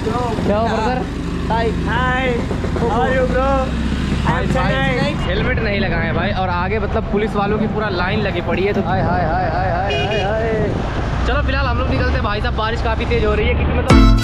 क्या हो brother? Hi how are you bro? Helmet नहीं लगाए भाई, और आगे मतलब पुलिस वालों की पूरा लाइन लगी पड़ी है। तो हाय हाय हाय हाय हाय हाय हाय। चलो फिलहाल हम लोग निकलते हैं भाई साहब, बारिश काफ़ी तेज हो रही है क्योंकि मतलब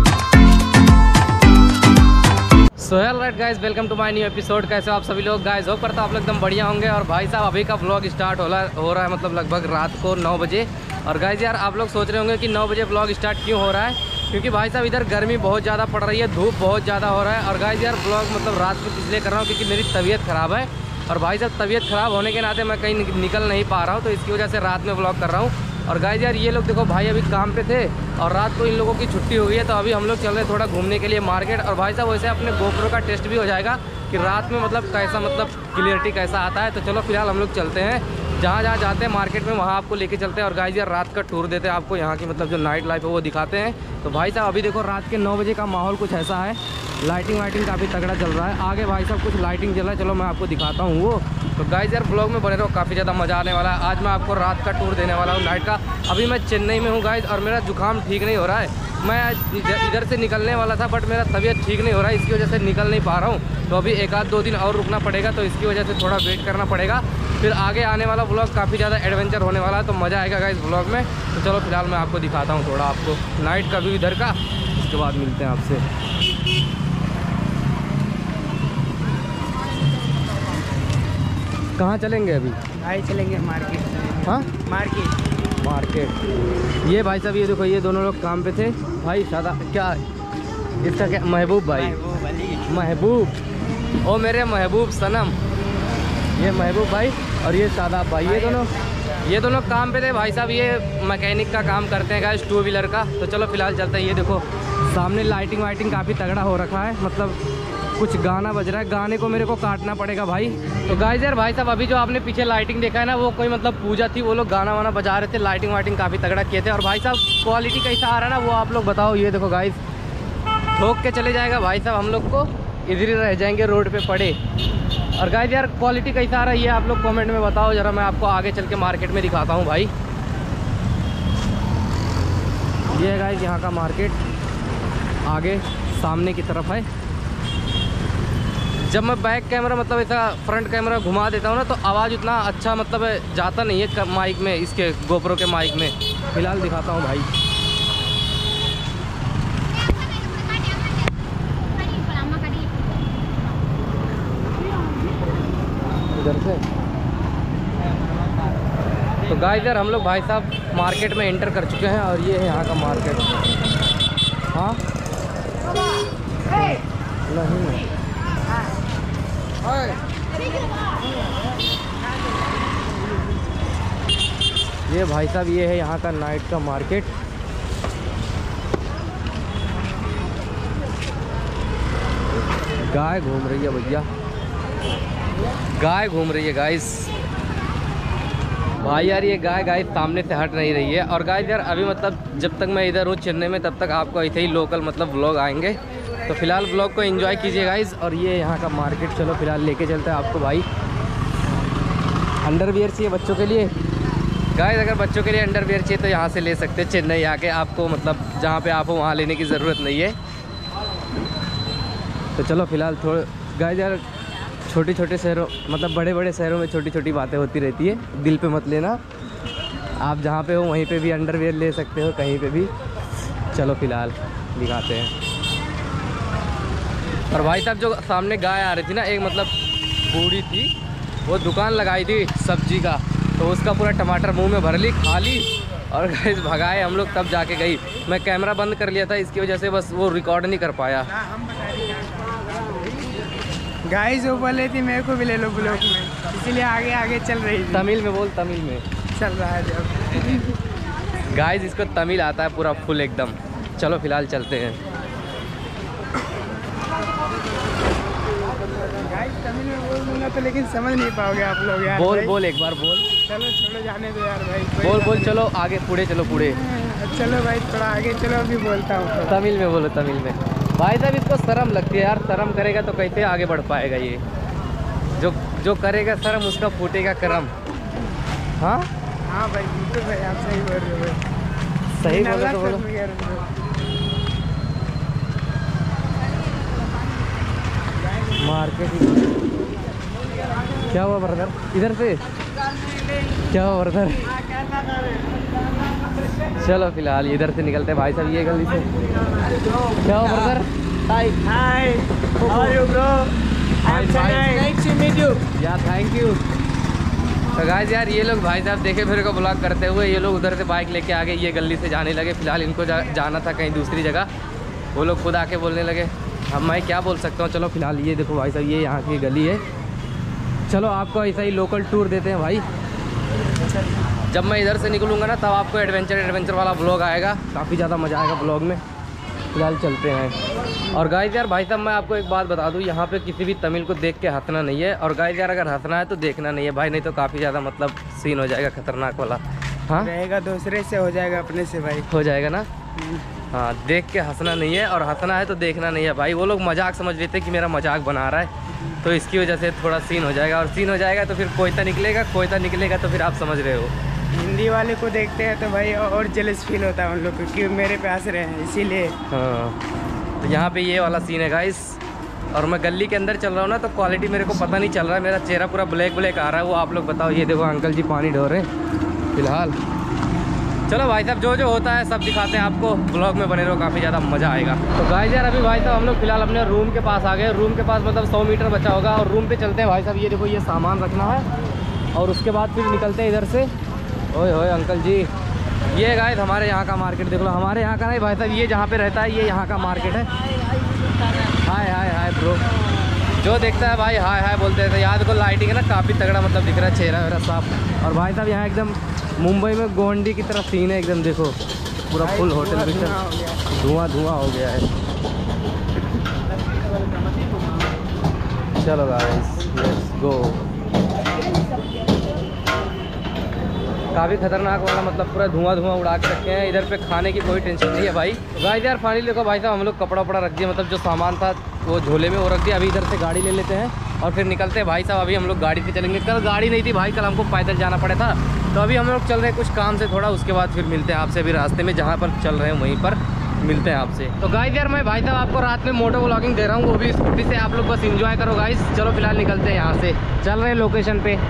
so hello right guys, welcome to my new episode. कैसे हो आप सभी लोग गाइस? होप करता आप लोग एकदम बढ़िया होंगे। और भाई साहब अभी का व्लॉग स्टार्ट हो रहा है मतलब लगभग रात को 9 बजे। और गाइस यार आप लोग सोच रहे होंगे कि 9 बजे व्लॉग स्टार्ट क्यों हो रहा है, क्योंकि भाई साहब इधर गर्मी बहुत ज़्यादा पड़ रही है, धूप बहुत ज़्यादा हो रहा है। और गाइस यार व्लॉग मतलब रात में इसलिए कर रहा हूँ क्योंकि मेरी तबीयत ख़राब है। और भाई साहब तबीयत ख़राब होने के नाते मैं कहीं निकल नहीं पा रहा हूँ, तो इसकी वजह से रात में व्लॉग कर रहा हूँ। और गाइस यार ये लोग देखो भाई अभी काम पे थे और रात को इन लोगों की छुट्टी हो गई है, तो अभी हम लोग चल रहे हैं थोड़ा घूमने के लिए मार्केट। और भाई साहब वैसे अपने गोप्रो का टेस्ट भी हो जाएगा कि रात में मतलब कैसा मतलब क्लियरिटी कैसा आता है। तो चलो फिलहाल हम लोग चलते हैं, जहाँ जहाँ जाते हैं मार्केट में वहाँ आपको लेके चलते हैं। और गाइस यार रात का टूर देते हैं आपको, यहाँ की मतलब जो नाइट लाइफ है वो दिखाते हैं। तो भाई साहब अभी देखो रात के 9 बजे का माहौल कुछ ऐसा है, लाइटिंग वाइटिंग काफ़ी तगड़ा चल रहा है। आगे भाई साहब कुछ लाइटिंग चल रहा है, चलो मैं आपको दिखाता हूँ वो। तो गाइस यार ब्लॉग में बने रहो, काफ़ी ज़्यादा मज़ा आने वाला है। आज मैं आपको रात का टूर देने वाला हूँ नाइट का। अभी मैं चेन्नई में हूँ गाइस, और मेरा जुकाम ठीक नहीं हो रहा है। मैं इधर से निकलने वाला था बट मेरा तबीयत ठीक नहीं हो रहा है, इसकी वजह से निकल नहीं पा रहा हूँ। तो अभी 1-2 दिन और रुकना पड़ेगा, तो इसकी वजह से थोड़ा वेट करना पड़ेगा। फिर आगे आने वाला व्लॉग काफ़ी ज़्यादा एडवेंचर होने वाला है, तो मज़ा आएगा गाइस व्लॉग में। तो चलो फिलहाल मैं आपको दिखाता हूँ थोड़ा आपको नाइट का व्यू इधर का, उसके बाद मिलते हैं आपसे। कहाँ चलेंगे अभी? भाई चलेंगे मार्केट। हाँ मार्केट। ये भाई साहब ये देखो, ये दोनों लोग काम पे थे भाई। शादा क्या इसका क्या, महबूब भाई, महबूब, ओ मेरे महबूब सनम, ये महबूब भाई और ये शादाब भाई, ये दोनों काम पे थे भाई साहब। ये मैकेनिक का काम करते हैं गाइस, 2 व्हीलर का। तो चलो फिलहाल चलते हैं। ये देखो सामने लाइटिंग वाइटिंग काफ़ी तगड़ा हो रखा है, मतलब कुछ गाना बज रहा है, गाने को मेरे को काटना पड़ेगा भाई। तो गाइस यार भाई साहब अभी जो आपने पीछे लाइटिंग देखा है ना, वो कोई मतलब पूजा थी, वो लोग गाना वाना बजा रहे थे, लाइटिंग वाइटिंग काफ़ी तगड़ा किए थे। और भाई साहब क्वालिटी कैसा आ रहा है ना वो आप लोग बताओ। ये देखो गाइस ठोक के चले जाएगा भाई साहब, हम लोग को इधर ही रह जाएंगे रोड पे पड़े। और गाइस यार क्वालिटी कैसा आ रहा है ये आप लोग कमेंट में बताओ ज़रा, मैं आपको आगे चल के मार्केट में दिखाता हूँ भाई। ये है गाइस यहाँ का मार्केट, आगे सामने की तरफ है। जब मैं बैक कैमरा मतलब ऐसा फ्रंट कैमरा घुमा देता हूँ ना, तो आवाज़ उतना अच्छा मतलब जाता नहीं है माइक में, इसके गोप्रो के माइक में। फिलहाल दिखाता हूँ भाई। इधर से तो गाइस यार हम लोग भाई साहब मार्केट में एंटर कर चुके हैं, और ये है यहाँ का मार्केट। हाँ नहीं ये भाई साहब ये है यहाँ का नाइट का मार्केट। गाय घूम रही है भैया, गाय घूम रही है गाइस। भाई यार ये गाय सामने से हट नहीं रही है। और गाइस यार अभी मतलब जब तक मैं इधर हूँ चेन्नई में, तब तक आपको ऐसे ही लोकल मतलब व्लॉग आएंगे। तो फिलहाल व्लॉग को एंजॉय कीजिए गाइस। और ये यहाँ का मार्केट चलो फिलहाल लेके चलते हैं आपको भाई। अंडरवियर चाहिए बच्चों के लिए गाइस, अगर बच्चों के लिए अंडरवियर चाहिए तो यहाँ से ले सकते हैं चेन्नई आके, आपको मतलब जहाँ पे आप हो वहाँ लेने की ज़रूरत नहीं है। तो चलो फिलहाल थोड़ा गाइस यार छोटे शहरों मतलब बड़े शहरों में छोटी छोटी बातें होती रहती है, दिल पे मत लेना। आप जहाँ पे हो वहीं पे भी अंडरवियर ले सकते हो, कहीं पे भी। चलो फिलहाल दिखाते हैं। और भाई साहब जो सामने गाय आ रही थी ना, एक मतलब बूढ़ी थी, वो दुकान लगाई थी सब्जी का, तो उसका पूरा टमाटर मुंह में भर ली, खा ली और गाइस भगाए हम लोग, तब जाके गई। मैं कैमरा बंद कर लिया था, इसकी वजह से बस वो रिकॉर्ड नहीं कर पाया। गाइस वो बोले थी मेरे को भी ले लो ब्लॉग में, इसीलिए आगे चल रही थी। तमिल में बोल, तमिल में चल रहा है जब। गाइस इसको तमिल आता है पूरा फुल एकदम। चलो फिलहाल चलते हैं। गाइस तमिल में बोल दूंगा तो लेकिन समझ नहीं पाओगे आप लोग यार। बोल एक बार बोल। चलो छोड़ो जाने दो यार भाई। बोल चलो आगे पूरे चलो पूरे। चलो भाई थोड़ा आगे चलो, अभी बोलता हूँ। तमिल में बोलो, तमिल में। भाई साहब इसको शर्म लगती है यार, शर्म करेगा तो कैसे आगे बढ़ पाएगा ये। जो करेगा शर्म उसका फूटेगा करम। हाँ भाई बिल्कुल भाई, आप सही बोल रहे हो। सही बोलो तो बोलो। ओके क्या हुआ ब्रदर? इधर से क्या हुआ ब्रदर? चलो फिलहाल इधर से निकलते हैं भाई साहब, ये गली से। क्या हुआ brother? Hi, how are you, bro? I'm nice to meet you. यार थैंक यू। तो गाइस यार ये लोग भाई साहब देखे मेरे को ब्लॉग करते हुए, ये लोग उधर से बाइक लेके आ गए, ये गली से जाने लगे। फिलहाल इनको जाना था कहीं दूसरी जगह, वो लोग खुद आके बोलने लगे। अब मैं क्या बोल सकता हूँ। चलो फिलहाल ये देखो भाई साहब, ये यहाँ की गली है। चलो आपको ऐसा ही लोकल टूर देते हैं भाई। जब मैं इधर से निकलूँगा ना तब आपको एडवेंचर वाला ब्लॉग आएगा, काफ़ी ज़्यादा मज़ा आएगा ब्लॉग में। फिलहाल चलते हैं। और गाइस यार भाई साहब मैं आपको एक बात बता दूं, यहाँ पे किसी भी तमिल को देख के हंसना नहीं है। और गाइस यार अगर हंसना है तो देखना नहीं है भाई, नहीं तो काफ़ी ज़्यादा मतलब सीन हो जाएगा खतरनाक वाला। हाँ रहेगा दूसरे से हो जाएगा अपने से भाई, हो जाएगा ना। हाँ देख के हंसना नहीं है, और हंसना है तो देखना नहीं है भाई। वो लोग मजाक समझ लेते कि मेरा मजाक बना रहा है, तो इसकी वजह से थोड़ा सीन हो जाएगा। और सीन हो जाएगा तो फिर कोयता निकलेगा तो फिर आप समझ रहे हो। हिंदी वाले को देखते हैं तो भाई और जेलस फील होता है उन लोग को कि मेरे पे हंस रहे हैं, इसीलिए। हाँ तो यहाँ पे ये वाला सीन है गाइस। और मैं गली के अंदर चल रहा हूँ ना, तो क्वालिटी मेरे को पता नहीं चल रहा है, मेरा चेहरा पूरा ब्लैक आ रहा है। वो आप लोग बताओ। ये देखो अंकल जी पानी ढो रहे हैं फिलहाल। चलो भाई साहब जो होता है सब दिखाते हैं आपको, ब्लॉग में बने रहो, काफ़ी ज़्यादा मज़ा आएगा। तो गाइस यार अभी भाई साहब हम लोग फिलहाल अपने रूम के पास आ गए। रूम के पास मतलब 100 मीटर बचा होगा, और रूम पे चलते हैं भाई साहब। ये देखो ये सामान रखना है, और उसके बाद फिर निकलते हैं इधर से। ओए होए अंकल जी, ये गाइस हमारे यहाँ का मार्केट देख लो। हमारे यहाँ का नहीं भाई साहब, ये जहाँ पे रहता है ये यहाँ का मार्केट है। हाय ब्रो, जो देखता है भाई हाय बोलते हैं। तो याद को लाइटिंग है ना, काफ़ी तगड़ा मतलब दिख रहा है, चेहरा वेरा साफ। और भाई साहब यहाँ एकदम मुंबई में गोंडी की तरह सीन है एकदम, देखो पूरा फुल होटल भी धुआं हो गया है। चलो गाइस लेट्स गो। काफ़ी खतरनाक वाला मतलब पूरा धुआं उड़ा के रखे हैं। इधर पे खाने की कोई टेंशन नहीं है भाई। गाइस यार फाइनली देखो भाई साहब हम लोग कपड़ा रख दिया, मतलब जो सामान था वो झोले में वो रख दिया। अभी इधर से गाड़ी ले लेते हैं और फिर निकलते हैं भाई साहब। अभी हम लोग गाड़ी से चलेंगे, कल गाड़ी नहीं थी भाई, कल हमको पैदल जाना पड़ा था। तो अभी हम लोग चल रहे हैं कुछ काम से थोड़ा, उसके बाद फिर मिलते हैं आपसे। अभी रास्ते में जहाँ पर चल रहे हैं वहीं पर मिलते हैं आपसे। तो गाइस यार मैं भाई साहब आपको रात में मोटो व्लॉगिंग दे रहा हूँ, वो भी स्कूटी से। आप लोग बस इंजॉय करो गाइस। चलो फिलहाल निकलते हैं यहाँ से, चल रहे हैं लोकेशन पे।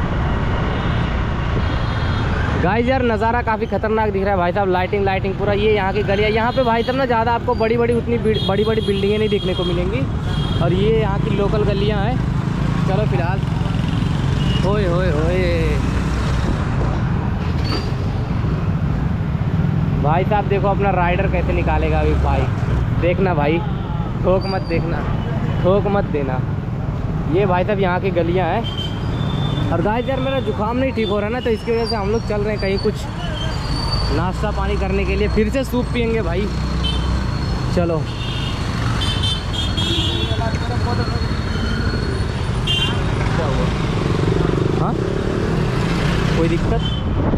गाइस यार नज़ारा काफ़ी खतरनाक दिख रहा है भाई साहब, लाइटिंग पूरा। ये यहाँ की गलियाँ, यहाँ पे भाई साहब ना ज़्यादा आपको बड़ी उतनी बड़ी बिल्डिंगें नहीं देखने को मिलेंगी, और ये यहाँ की लोकल गलियाँ हैं। चलो फिलहाल होए भाई साहब देखो अपना राइडर कैसे निकालेगा अभी भाई, देखना भाई, ठोक मत देना। ये भाई साहब यहाँ की गलियाँ हैं। और गाइस यार मेरा जुकाम नहीं ठीक हो रहा ना, तो इसकी वजह से हम लोग चल रहे हैं कहीं कुछ नाश्ता पानी करने के लिए। फिर से सूप पियेंगे भाई। चलो हाँ कोई दिक्कत?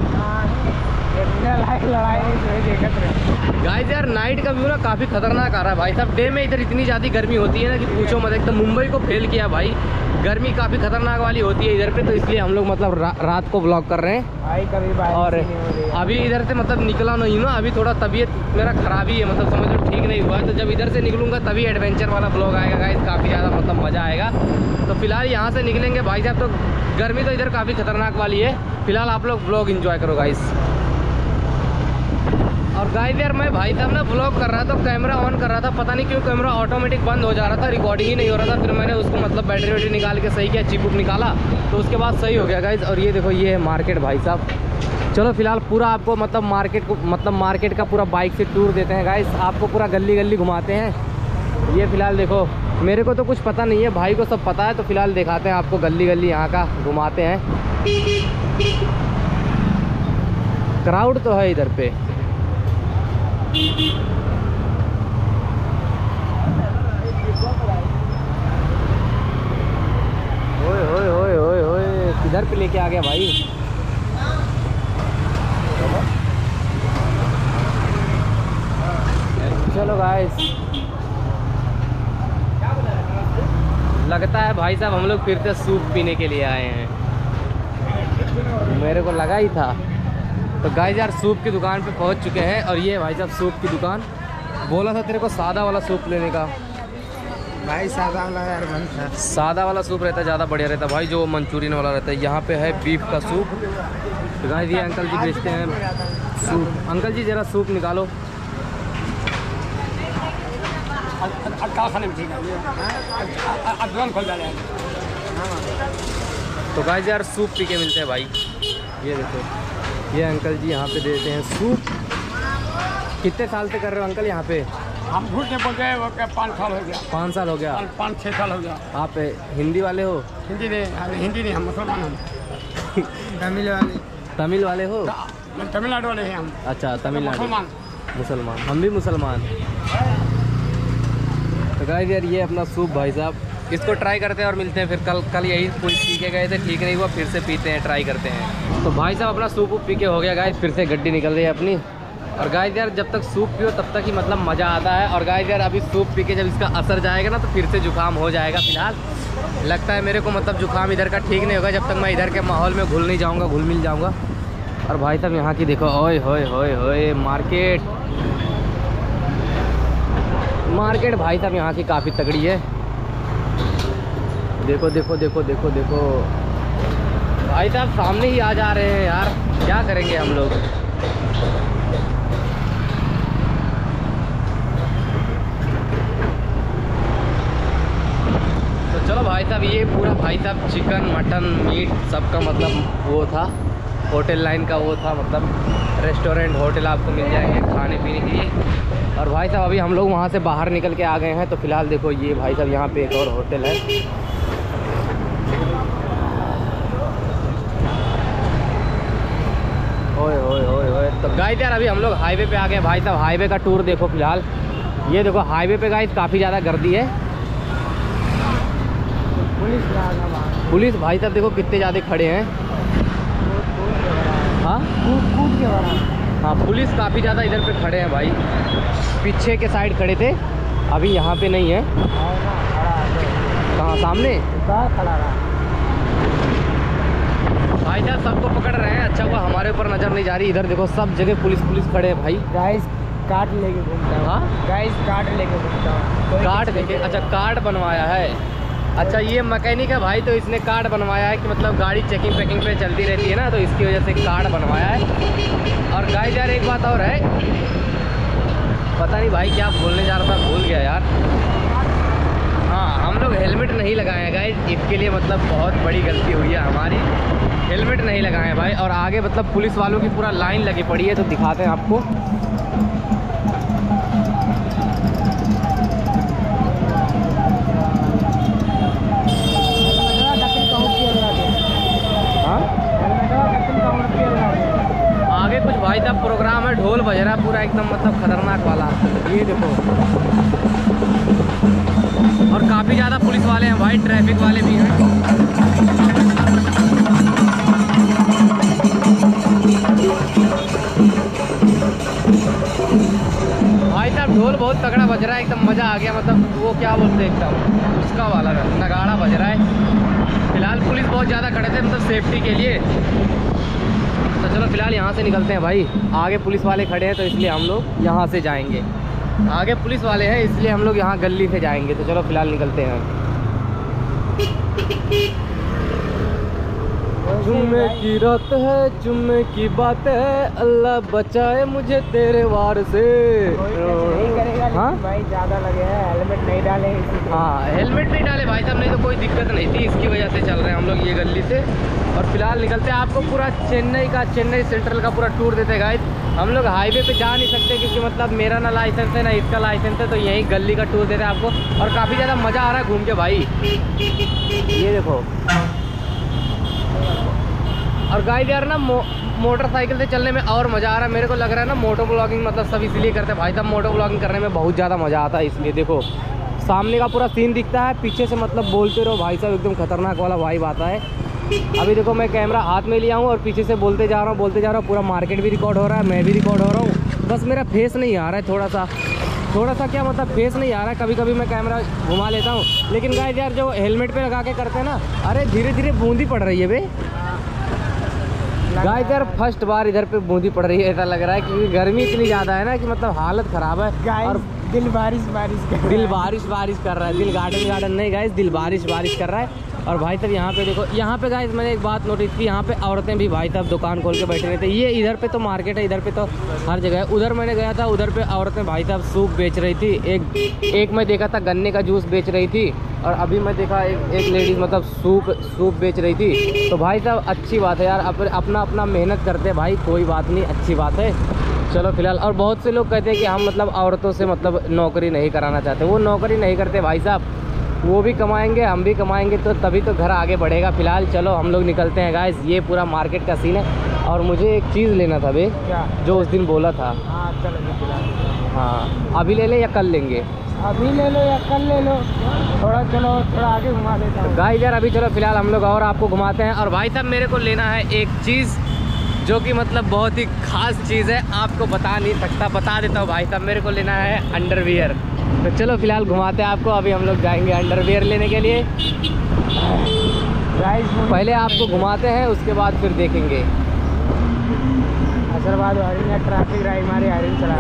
गाइस यार नाइट का व्यू ना काफ़ी खतरनाक आ रहा है भाई साहब। डे में इधर इतनी ज़्यादा गर्मी होती है ना कि पूछो मत, एकदम मुंबई को फेल किया भाई। गर्मी काफ़ी खतरनाक वाली होती है इधर पे, तो इसलिए हम लोग मतलब रात को व्लॉग कर रहे हैं भाई। कभी और अभी इधर से मतलब निकला नहीं ना, अभी थोड़ा तबीयत मेरा ख़राबी है, मतलब समझ लो ठीक नहीं हुआ है। तो जब इधर से निकलूँगा तभी एडवेंचर वाला ब्लॉग आएगा गाइस, काफ़ी ज़्यादा मतलब मज़ा आएगा। तो फिलहाल यहाँ से निकलेंगे भाई साहब। तो गर्मी तो इधर काफ़ी खतरनाक वाली है। फिलहाल आप लोग ब्लॉग इंजॉय करो गाइस। और गाइस यार मैं भाई साहब ना ब्लॉग कर रहा था, कैमरा ऑन कर रहा था, पता नहीं क्यों कैमरा ऑटोमेटिक बंद हो जा रहा था, रिकॉर्डिंग ही नहीं हो रहा था। फिर मैंने उसको मतलब बैटरी निकाल के सही किया, चिप निकाला, तो उसके बाद सही हो गया गाइस। और ये देखो ये है मार्केट भाई साहब। चलो फिलहाल पूरा आपको मतलब मार्केट का पूरा बाइक से टूर देते हैं गाइस, आपको पूरा गली घुमाते हैं। ये फिलहाल देखो मेरे को तो कुछ पता नहीं है, भाई को सब पता है, तो फिलहाल दिखाते हैं आपको गली यहाँ का घुमाते हैं। क्राउड तो है इधर पे। ओए किधर पे लेके आ गया भाई। चलो गाइस लगता है भाई साहब हम लोग फिर से सूप पीने के लिए आए हैं, मेरे को लगा ही था। तो गाइस यार सूप की दुकान पे पहुंच चुके हैं, और ये भाई साहब सूप की दुकान। बोला था तेरे को सादा वाला सूप लेने का, भाई सादा वाला यार बनता है। सादा वाला सूप रहता है ज़्यादा बढ़िया रहता है भाई, जो मंचूरियन वाला रहता है। यहाँ पे है बीफ का सूप। तो गाइस ये अंकल जी बेचते हैं सूप। अंकल जी ज़रा सूप निकालो। तो गाइस यार सूप पी के मिलते हैं भाई। ये देखो ये अंकल जी यहाँ पे देते हैं सूप। कितने साल से कर रहे हो अंकल यहाँ पे? हम झूठ नहीं बोलते हैं, 5 साल हो गया। 5 साल हो गया। 5-6 साल हो गया। आप हिंदी वाले हो? हिंदी नहीं, हम मुसलमान हम। तमिल वाले हो? तमिलनाडु वाले हैं हम। अच्छा तमिलनाडु मुसलमान। हम भी मुसलमान। तो गाइस यार ये अपना सूप भाई साहब, इसको ट्राई करते हैं और मिलते हैं फिर। कल यही कुछ पी के गए थे, ठीक नहीं हुआ, फिर से पीते हैं, ट्राई करते हैं। तो भाई साहब अपना सूप पी के हो गया गाइस, फिर से गड्डी निकल रही है अपनी। और गाइस यार जब तक सूप पियो तब तक ही मतलब मज़ा आता है। और गाइस यार अभी सूप पी के जब इसका असर जाएगा ना तो फिर से जुकाम हो जाएगा। फिलहाल लगता है मेरे को मतलब जुकाम इधर का ठीक नहीं होगा जब तक मैं इधर के माहौल में घुल नहीं जाऊँगा, घुल मिल जाऊँगा। और भाई साहब यहाँ की देखो, ओए होए होए होए मार्केट भाई साहब यहाँ की काफ़ी तगड़ी है। देखो देखो देखो देखो देखो भाई साहब सामने ही आ जा रहे हैं यार, क्या करेंगे हम लोग। तो चलो भाई साहब ये पूरा भाई साहब चिकन मटन मीट सबका मतलब वो था, होटल लाइन का वो था, मतलब रेस्टोरेंट होटल आपको मिल जाएंगे खाने पीने के लिए। और भाई साहब अभी हम लोग वहाँ से बाहर निकल के आ गए हैं। तो फिलहाल देखो ये भाई साहब यहाँ पे एक और होटल है। ओए ओए ओए ओए। तो गाइस यार अभी हम लोग हाईवे पे आ गए भाई साहब। हाईवे का टूर देखो फिलहाल। ये देखो हाईवे पे गाइस काफ़ी ज़्यादा गर्दी है। पुलिस भाई साहब देखो कितने ज़्यादा खड़े हैं। हाँ हाँ पुलिस काफ़ी ज़्यादा इधर पे खड़े हैं भाई। पीछे के साइड खड़े थे, अभी यहाँ पे नहीं है। कहाँ सामने खड़ा रहा भाई साहब, सबको पकड़ रहे हैं। अच्छा हुआ हमारे ऊपर नज़र नहीं जा रही। इधर देखो सब जगह पुलिस खड़े हैं भाई। गाइस कार्ड लेके घूमता हूँ। हाँ गाइस कार्ड लेके घूमता हूँ। कार्ड लेके? अच्छा कार्ड बनवाया है। अच्छा ये मैकेनिक है भाई, तो इसने कार्ड बनवाया है कि मतलब गाड़ी चेकिंग पैकिंग पे चलती रहती है ना, तो इसकी वजह से कार्ड बनवाया है। और गाइस यार एक बात और है, पता नहीं भाई क्या बोलने जा रहा था, भूल गया यार। हाँ हम लोग हेलमेट नहीं लगाए हैं गाइस, इसके लिए मतलब बहुत बड़ी गलती हुई है हमारी। हेलमेट नहीं लगाए हैं भाई। और आगे मतलब पुलिस वालों की पूरा लाइन लगी पड़ी है, तो दिखाते हैं आपको। आगे कुछ भाई साहब प्रोग्राम है, ढोल बज रहा है पूरा एकदम मतलब खतरनाक वाला। ये देखो और काफ़ी ज़्यादा पुलिस वाले हैं भाई, ट्रैफिक वाले भी हैं। भाई साहब ढोल बहुत तगड़ा बज रहा है, एकदम मज़ा आ गया। मतलब वो क्या बोलते हैं एकदम उसका वाला नगाड़ा बज रहा है। फिलहाल पुलिस बहुत ज़्यादा खड़े थे मतलब सेफ्टी के लिए। तो चलो फिलहाल यहाँ से निकलते हैं भाई। आगे पुलिस वाले खड़े हैं तो इसलिए हम लोग यहाँ से जाएंगे। आगे पुलिस वाले हैं इसलिए हम लोग यहाँ गली से जाएंगे। तो चलो फिलहाल निकलते हैं। जुम्मे की रात है, जुम्मे की बात है, अल्लाह बचाए मुझे तेरे वार से। हाँ भाई ज़्यादा लगे हैं, हेलमेट नहीं डाले। हाँ हेलमेट नहीं डाले भाई साहब, नहीं तो कोई दिक्कत नहीं थी। इसकी वजह से चल रहे हैं हम लोग ये गली से। और फिलहाल निकलते हैं, आपको पूरा चेन्नई सेंट्रल का पूरा टूर देते हैं गाइस। हम लोग हाईवे पे जा नहीं सकते क्योंकि मतलब मेरा ना लाइसेंस है ना इसका लाइसेंस है, तो यही गली का टूर देते हैं आपको। और काफ़ी ज़्यादा मज़ा आ रहा है घूम के भाई। ये देखो और गाइस यार ना मोटरसाइकिल से चलने में और मज़ा आ रहा है। मेरे को लग रहा है ना मोटो ब्लॉगिंग मतलब सब इसलिए करते हैं भाई साहब, मोटो ब्लॉगिंग करने में बहुत ज़्यादा मज़ा आता है। इसलिए देखो सामने का पूरा सीन दिखता है, पीछे से मतलब बोलते रहो भाई साहब, एकदम खतरनाक वाला वाइब आता है। अभी देखो मैं कैमरा हाथ में लिया हूँ और पीछे से बोलते जा रहा हूँ। पूरा मार्केट भी रिकॉर्ड हो रहा है, मैं भी रिकॉर्ड हो रहा हूँ। बस मेरा फेस नहीं आ रहा है, थोड़ा सा क्या मतलब फेस नहीं आ रहा है। कभी कभी मैं कैमरा घुमा लेता हूँ। लेकिन गाइस यार जो हेलमेट पे लगा के करते हैं ना, अरे धीरे धीरे बूंदी पड़ रही है बे। गाइस यार फर्स्ट बार इधर पे बूंदी पड़ रही है, ऐसा लग रहा है क्योंकि गर्मी इतनी ज़्यादा है ना कि मतलब हालत ख़राब है। और दिल बारिश बारिश कर रहा दिल है। बारिश बारिश कर रहा है, दिल गार्डन गार्डन नहीं गाइस, दिल बारिश बारिश कर रहा है। और भाई साहब यहाँ पे देखो, यहाँ पे गाइस मैंने एक बात नोटिस की, यहाँ पे औरतें भी भाई साहब दुकान खोल के बैठे रहते हैं। ये इधर पे तो मार्केट है, इधर पे तो हर जगह है। उधर मैंने गया था, उधर पे औरतें भाई साहब सूप बेच रही थी। एक मैं देखा था गन्ने का जूस बेच रही थी, और अभी मैं देखा एक लेडीज़ मतलब सूप बेच रही थी। तो भाई साहब अच्छी बात है यार, अपना अपना मेहनत करते हैं भाई, कोई बात नहीं, अच्छी बात है। चलो फिलहाल, और बहुत से लोग कहते हैं कि हम मतलब औरतों से मतलब नौकरी नहीं कराना चाहते, वो नौकरी नहीं करते भाई साहब, वो भी कमाएंगे हम भी कमाएंगे, तो तभी तो घर आगे बढ़ेगा। फिलहाल चलो हम लोग निकलते हैं गाइस, ये पूरा मार्केट का सीन है। और मुझे एक चीज़ लेना था बे, क्या? जो उस दिन बोला था। हाँ चलो फिलहाल। हाँ अभी ले ले या कल लेंगे? अभी ले लो या कल ले लो, थोड़ा चलो थोड़ा आगे घुमा देता हूँ। गाइस यार अभी चलो फिलहाल हम लोग और आपको घुमाते हैं। और भाई साहब मेरे को लेना है एक चीज़ जो कि मतलब बहुत ही खास चीज़ है, आपको बता नहीं सकता, बता देता हूँ भाई साहब, मेरे को लेना है अंडरवियर। तो चलो फिलहाल घुमाते हैं आपको, अभी हम लोग जाएंगे अंडरवियर लेने के लिए। पहले आपको घुमाते हैं, उसके बाद फिर देखेंगे। असरबाद हरिन ट्रैफिक राइड हमारे हरिन चला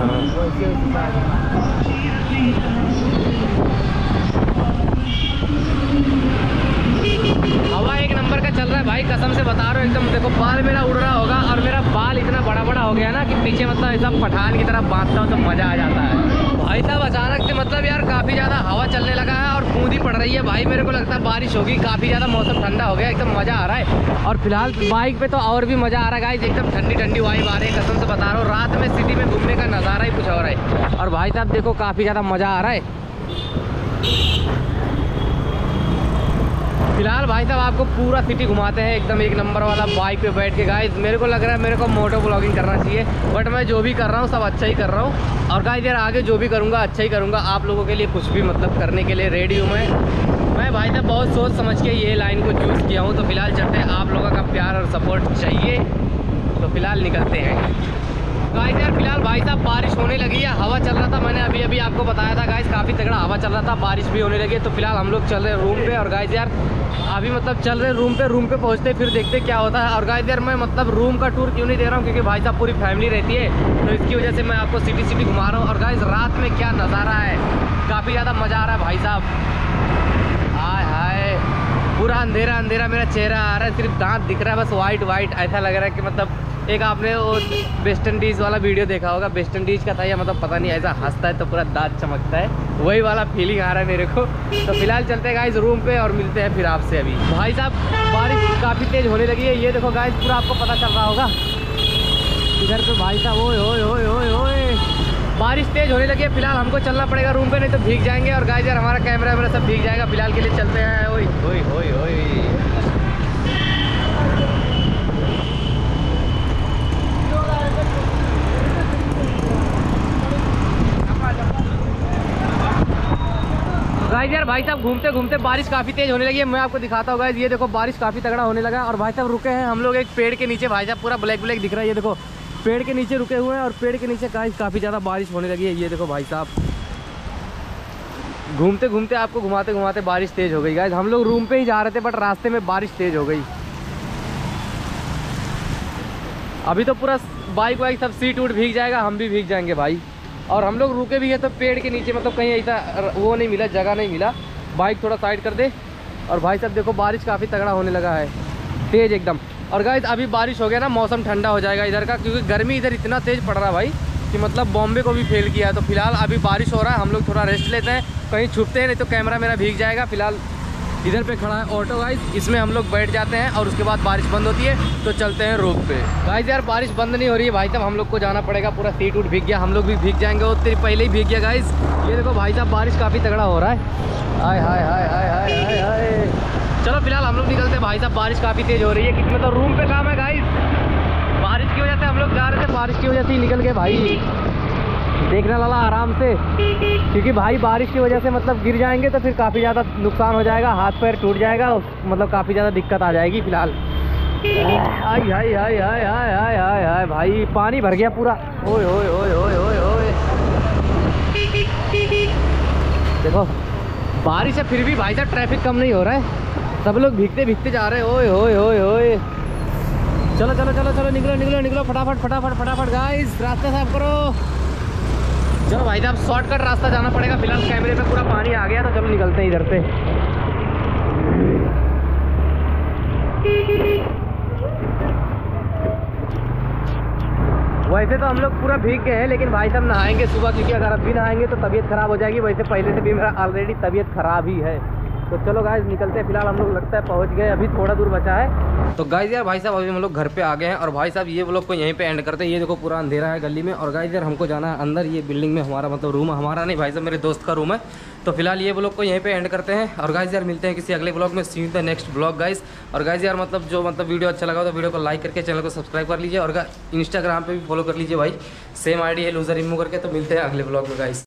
हवा एक नंबर का चल रहा है भाई, कसम से बता रहा हूँ एकदम। देखो बाल मेरा उड़ रहा होगा, और मेरा बाल इतना बड़ा बड़ा हो गया ना कि पीछे मतलब ऐसा पठान की तरह बांधता हूँ तो मज़ा आ जाता है भाई साहब। अचानक से मतलब यार काफ़ी ज़्यादा हवा चलने लगा है और बूंदी पड़ रही है भाई, मेरे को लगता है बारिश होगी। काफ़ी ज़्यादा मौसम ठंडा हो गया, एकदम मज़ा आ रहा है। और फिलहाल बाइक पे तो और भी मज़ा आ रहा है गाइस, एकदम ठंडी ठंडी वाइब आ रही है, कसम से बता रहा हूँ। रात में सिटी में घूमने का नज़ारा ही कुछ और है। और भाई साहब देखो काफ़ी ज़्यादा मज़ा आ रहा है। फिलहाल भाई साहब आपको पूरा सिटी घुमाते हैं, एकदम एक नंबर वाला बाइक पे बैठ के गाइस। मेरे को लग रहा है मेरे को मोटो ब्लॉगिंग करना चाहिए, बट मैं जो भी कर रहा हूँ सब अच्छा ही कर रहा हूँ। और गाइस यार आगे जो भी करूँगा अच्छा ही करूँगा, आप लोगों के लिए कुछ भी मतलब करने के लिए रेडी हूँ मैं भाई साहब। बहुत सोच समझ के ये लाइन को चूज़ किया हूँ। तो फिलहाल चलते हैं, आप लोगों का प्यार और सपोर्ट चाहिए, तो फिलहाल निकलते हैं गाइस। यार फिलहाल भाई साहब बारिश होने लगी है, हवा चल रहा था, मैंने अभी आपको बताया था गाइस, काफ़ी तगड़ा हवा चल रहा था, बारिश भी होने लगी है। तो फिलहाल हम लोग चल रहे हैं रूम पे। और गाइस यार अभी मतलब चल रहे रूम पे पहुंचते फिर देखते क्या होता है। और गाइस यार मैं मतलब रूम का टूर क्यों नहीं दे रहा हूँ, क्योंकि भाई साहब पूरी फैमिली रहती है, तो इसकी वजह से मैं आपको सिटी घुमा रहा हूँ। और गाइस रात में क्या नज़ारा है, काफ़ी ज़्यादा मज़ा आ रहा है भाई साहब। हाय हाय पूरा अंधेरा अंधेरा मेरा चेहरा आ रहा है, सिर्फ दांत दिख रहा है बस, वाइट। ऐसा लग रहा है कि मतलब एक आपने वो वेस्ट इंडीज़ वाला वीडियो देखा होगा, वेस्ट इंडीज़ का था या मतलब पता नहीं, ऐसा हंसता है तो पूरा दांत चमकता है, वही वाला फीलिंग आ रहा है मेरे को। तो फिलहाल चलते हैं गाइस रूम पे और मिलते हैं फिर आपसे अभी। भाई साहब बारिश काफ़ी तेज़ होने लगी है, ये देखो गाइस पूरा आपको पता चल रहा होगा इधर पे भाई साहब। ओए बारिश तेज़ होने लगी है। फिलहाल हमको चलना पड़ेगा रूम पे, नहीं तो भीग जाएंगे। और गाइस यार हमारा कैमरा वैमरा सब भीग जाएगा। फिलहाल के लिए चलते हैं। ओए गाइस यार भाई साहब घूमते घूमते बारिश काफ़ी तेज़ होने लगी है, मैं आपको दिखाता हूँ गाइस। ये देखो बारिश काफ़ी तगड़ा होने लगा है। और भाई साहब रुके हैं हम लोग एक पेड़ के नीचे, भाई साहब पूरा ब्लैक दिख रहा है, ये देखो पेड़ के नीचे रुके हुए हैं। और पेड़ के नीचे गाइस काफ़ी ज़्यादा बारिश होने लगी है, ये देखो भाई साहब। घूमते घूमते आपको घुमाते घुमाते बारिश तेज़ हो गई गाइस। हम लोग रूम पे ही जा रहे थे, बट रास्ते में बारिश तेज़ हो गई। अभी तो पूरा बाइक वाइक सब सीट वूट भीग जाएगा, हम भी भीग जाएंगे भाई। और हम लोग रुके भी हैं तो पेड़ के नीचे, मतलब कहीं ऐसा वो नहीं मिला, जगह नहीं मिला, बाइक थोड़ा साइड कर दे। और भाई साहब देखो बारिश काफ़ी तगड़ा होने लगा है, तेज़ एकदम। और गाइस अभी बारिश हो गया ना, मौसम ठंडा हो जाएगा इधर का, क्योंकि गर्मी इधर इतना तेज़ पड़ रहा है भाई कि मतलब बॉम्बे को भी फेल किया है। तो फिलहाल अभी बारिश हो रहा है, हम लोग थोड़ा रेस्ट लेते हैं, कहीं छुपते हैं, नहीं तो कैमरा मेरा भीग जाएगा। फिलहाल इधर पे खड़ा है ऑटो गाइस, इसमें हम लोग बैठ जाते हैं और उसके बाद बारिश बंद होती है तो चलते हैं रूम पे। गाइस यार बारिश बंद नहीं हो रही है भाई साहब, हम लोग को जाना पड़ेगा, पूरा सीट उट भीग गया, हम लोग भी भीग जाएंगे, और तेरे पहले ही भीग गया गाइस। ये देखो भाई साहब बारिश काफ़ी तगड़ा हो रहा है। हाय चलो फिलहाल हम लोग निकलते हैं भाई साहब, बारिश काफ़ी तेज़ हो रही है, क्योंकि मतलब रूम पे काम है गाइस। बारिश की वजह से हम लोग जा रहे थे, बारिश की वजह से ही निकल गए भाई। देखने वाला आराम से, क्योंकि भाई बारिश की वजह से मतलब गिर जाएंगे तो फिर काफ़ी ज़्यादा नुकसान हो जाएगा, हाथ पैर टूट जाएगा, मतलब काफ़ी ज़्यादा दिक्कत आ जाएगी। फिलहाल हाय भाई पानी भर गया पूरा। ओए देखो बारिश है फिर भी भाई साहब ट्रैफिक कम नहीं हो रहा है, सब लोग भीगते भीगते जा रहे हैं। ओए चलो निकलो फटाफट गाइस, रास्ता साफ करो। चलो भाई साहब शॉर्टकट रास्ता जाना पड़ेगा, फिलहाल कैमरे पे पूरा पानी आ गया तो चलो निकलते हैं इधर से। वैसे तो हम लोग पूरा भीग गए हैं, लेकिन भाई साहब नहाएंगे सुबह, क्योंकि अगर अभी नहाएंगे तो तबीयत खराब हो जाएगी। वैसे पहले से भी मेरा ऑलरेडी तबीयत खराब ही है। तो चलो गाइस निकलते हैं, फिलहाल हम लोग लगता है पहुंच गए, अभी थोड़ा दूर बचा है। तो गाइस यार भाई साहब अभी हम लोग घर पे आ गए हैं, और भाई साहब ये व्लॉग को यहीं पे एंड करते हैं। ये देखो पूरा अंधेरा है गली में, और गाइस यार हमको जाना है अंदर, ये बिल्डिंग में हमारा मतलब रूम, हमारा नहीं भाई साहब मेरे दोस्त का रूम है। तो फिलहाल ये व्लॉग को यहीं पे एंड करते हैं, और गाइस यार मिलते हैं किसी अगले व्लॉग में। See you in the next vlog guys. और गाइस यार मतलब जो मतलब वीडियो अच्छा लगा तो वीडियो को लाइक करके चैनल को सब्सक्राइब कर लीजिए, और इंस्टाग्राम पे भी फॉलो कर लीजिए भाई, सेम आईडी है लूजर इमू करके। तो मिलते हैं अगले व्लॉग में गाइस।